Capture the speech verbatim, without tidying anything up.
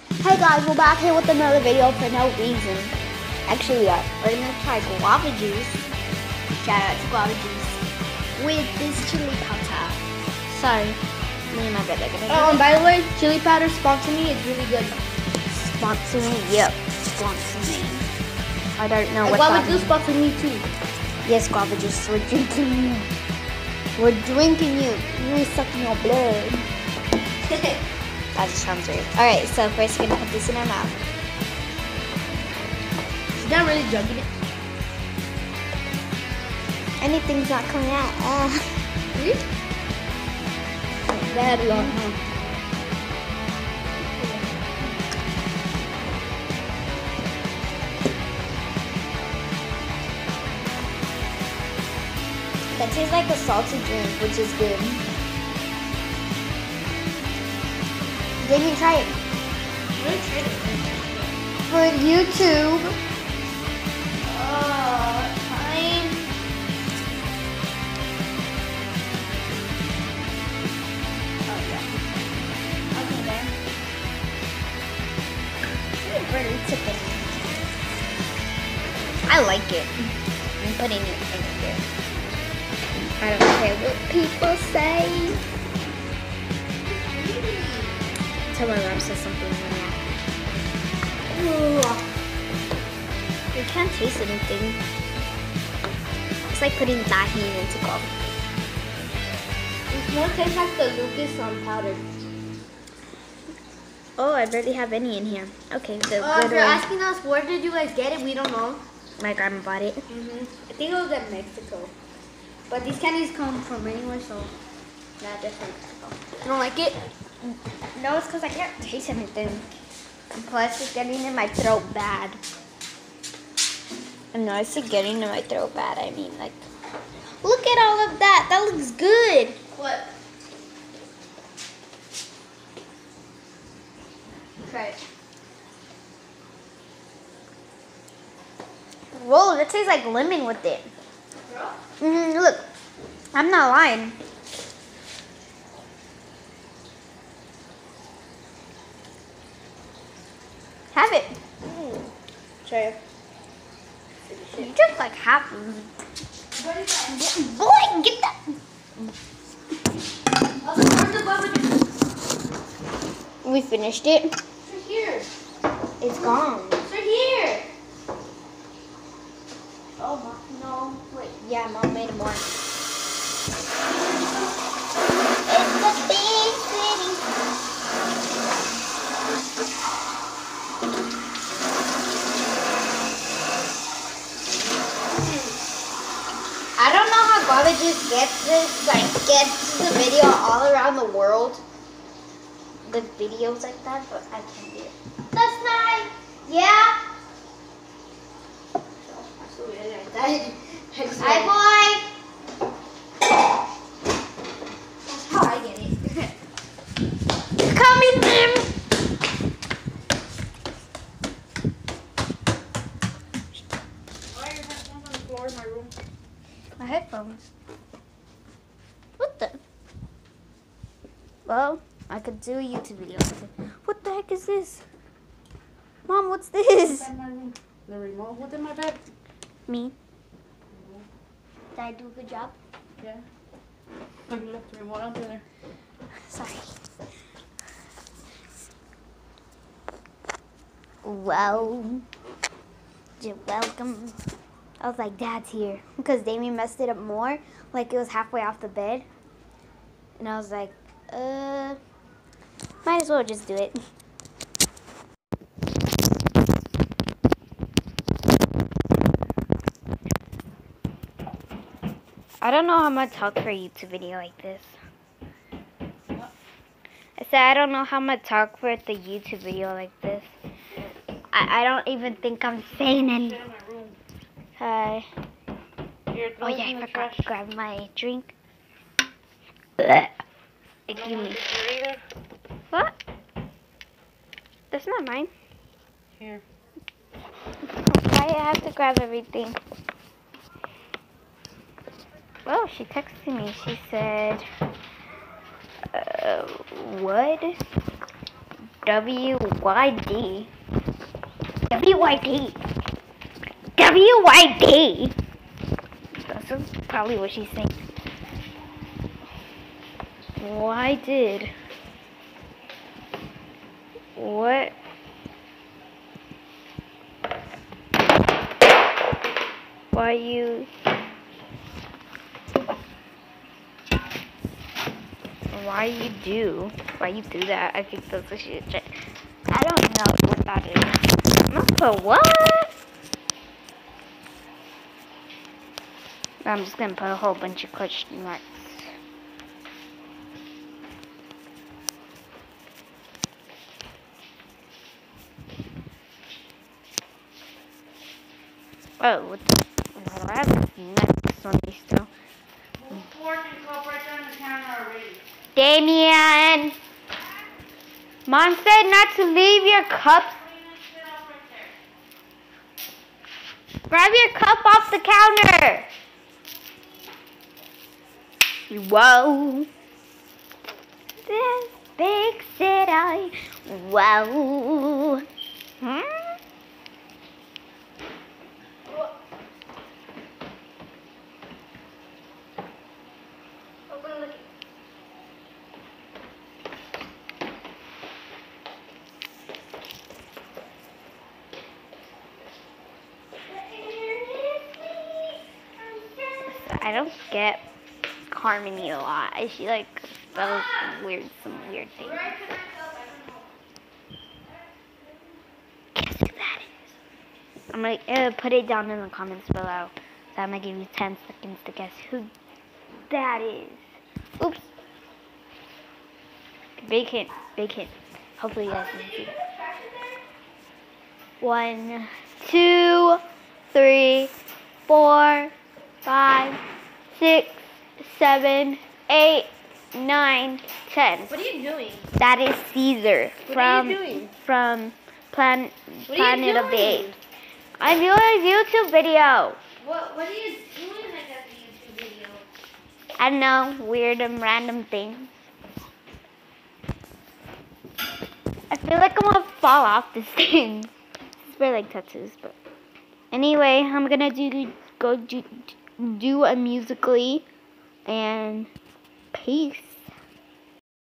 Hey guys, we're back here with another video for no reason. Actually, we are. We're gonna try guava juice. Shout out to guava juice with this chili powder. Sorry, me and my brother are gonna do Oh, and it. by the way, chili powder sponsor me. It's really good. Sponsor me, yep, sponsor me. I don't know And what guava that juice means. sponsor me too. Yes, guava juice. We're drinking you. We're drinking you. We're sucking your blood. That just sounds weird. All right, so first we're gonna put this in our mouth. She's not really jugging it. Anything's not coming out. Uh. Really? That had a lot, huh? That tastes like a salty drink, which is good. Then you try it Really tried it. for YouTube. Oh, fine. Okay, there. It's really tipping. I like it. I'm putting it in here. I don't care what people say. Tell my mom says something like that. You can't taste anything. It's like putting tahini into coffee. It more tastes like the Lucas on powder. Oh, I barely have any in here. Okay, the Oh, if good you're one. asking us where did you guys get it, we don't know. My grandma bought it. Mm-hmm. I think it was in Mexico. But these candies come from anywhere, so not just from Mexico. You don't like it? No, it's because I can't taste anything. And plus, it's getting in my throat bad. And no, it's getting in my throat bad. I mean, like, look at all of that. That looks good. What? Try it. Whoa, that tastes like lemon with it. Girl? Mm-hmm, look, I'm not lying. Have it. Mm. Try it. You drink like half of it. What is that? Boy, get that. Oh, where's the guava juice? We finished it. It's right here. It's gone. It's right here. Oh, Mom, no. Wait, yeah, Mom made more. It's a big city. I don't know how guava juice gets this, like, gets the video all around the world. The videos like that, but I can't do it. That's nice. Yeah. So weird like that. Hi, boy. That's how I get it. Coming in. Why are your headphones on the floor in my room? My headphones. What the? Well, I could do a YouTube video with it. What the heck is this? Mom, what's this? Inside my room. The remote within my bed. Me. Did I do a good job? Yeah. Look, you left the remote under there. Sorry. Well, you're welcome. I was like, Dad's here. Because Damien messed it up more. Like, it was halfway off the bed. And I was like, uh, might as well just do it. I don't know how much talk for a YouTube video like this. What? I said I don't know how much talk for the YouTube video like this. I, I don't even think I'm saying any. Sit in my room. Hi. Here, Oh throw it yeah, in I the forgot trash. to grab my drink. Blech. Excuse No, me. is there either? What? That's not mine. Here. Why I have to grab everything? Well, she texted me. She said, uh, what? W Y D. W Y D. W Y D. That's probably what she's saying. Why did? What? Why you? Why you do? Why you do that? I think that's a shit. I don't know what that is. I'm gonna put what? I'm just gonna put a whole bunch of question marks. Oh, what the? That's next on me still. Damien! Mom said not to leave your cups. Grab your cup off the counter. Whoa. This big city. Whoa. Hmm? I don't get Harmony a lot. She like spells weird, some weird things. Guess who that is? I'm gonna uh, put it down in the comments below. So I'm gonna give you ten seconds to guess who that is. Oops. Big hint, big hint. Hopefully you guys can see. One, two, three, four, five, six, seven, eight, nine, ten. What are you doing? That is Caesar What from are you doing? from Plan, What Planet are you of the doing? Apes. I'm doing a YouTube video. What What are you doing like that YouTube video? I don't know, weird and random things. I feel like I'm gonna fall off this thing. It's for like tattoos, but anyway, I'm gonna do go do, do a musically and peace.